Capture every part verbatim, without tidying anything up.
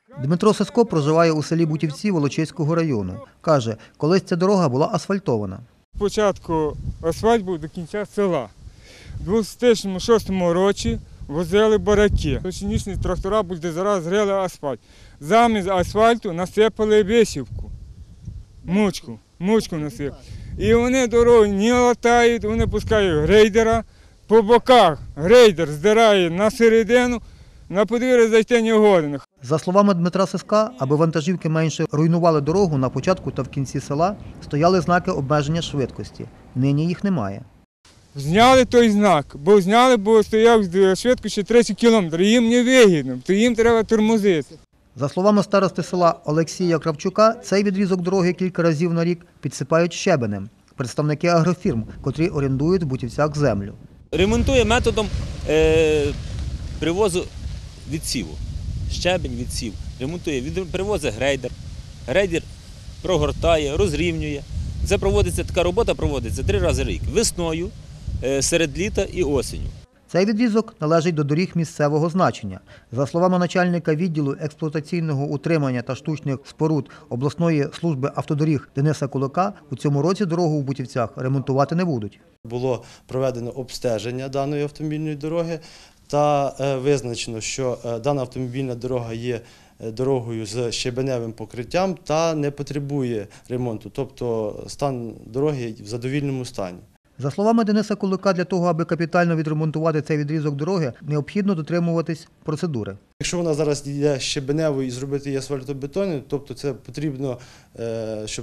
Дмитро Сиско проживає у селі Бутівці Волочиського району. Каже, колись ця дорога була асфальтована. Спочатку асфальт був до кінця села. У дві тисячі шостому році возили бараки. Синічні трактора бульдозера зрили асфальт. Замість асфальту насипали висівку, мучку, мучку насипали. І вони дороги не латають, вони пускають грейдера. По боках грейдер здирає на середину, на подвір'я зайти не годен. За словами Дмитра Сиска, аби вантажівки менше руйнували дорогу, на початку та в кінці села стояли знаки обмеження швидкості. Нині їх немає. Зняли той знак, бо зняли, бо стояв швидкість тридцять кілометрів. Їм не вигідно, то їм треба тормозити. За словами старости села Олексія Кравчука, цей відрізок дороги кілька разів на рік підсипають щебенем. Представники агрофірм, котрі орендують в Бутівцях землю. Ремонтує методом е, привозу відсіву. Щебень, відсів. Ремонтує, привозить грейдер. Грейдер прогортає, розрівнює. Це проводиться, така робота проводиться три рази в рік. Весною, е, серед літа і осінню. Цей відрізок належить до доріг місцевого значення. За словами начальника відділу експлуатаційного утримання та штучних споруд обласної служби автодоріг Дениса Кулика, у цьому році дорогу у Бутівцях ремонтувати не будуть. Було проведено обстеження даної автомобільної дороги та визначено, що дана автомобільна дорога є дорогою з щебеневим покриттям та не потребує ремонту, тобто стан дороги в задовільному стані. За словами Дениса Кулика, для того, аби капітально відремонтувати цей відрізок дороги, необхідно дотримуватись процедури. Якщо вона зараз є щебеневою і зробити її асфальтобетонною, тобто це потрібно, щоб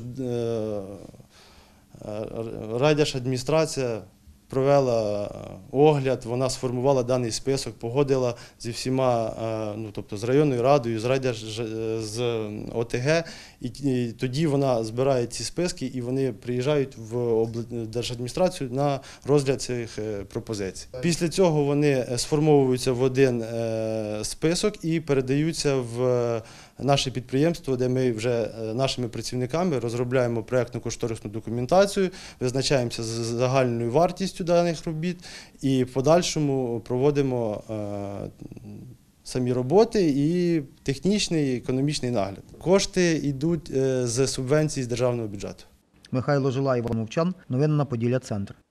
райдержадміністрація провела огляд, вона сформувала даний список, погодила зі всіма, ну, тобто з районною радою, з райдерж, з О Те Ге, і, і тоді вона збирає ці списки і вони приїжджають в облдержадміністрацію на розгляд цих пропозицій. Після цього вони сформовуються в один список і передаються в наше підприємство, де ми вже нашими працівниками розробляємо проєктно-кошторисну документацію, визначаємося з загальною вартістю даних робіт і в подальшому проводимо самі роботи і технічний, і економічний нагляд. Кошти йдуть з субвенцій з державного бюджету. Михайло Жилаєв, Мовчан. Новини на Поділля Центр.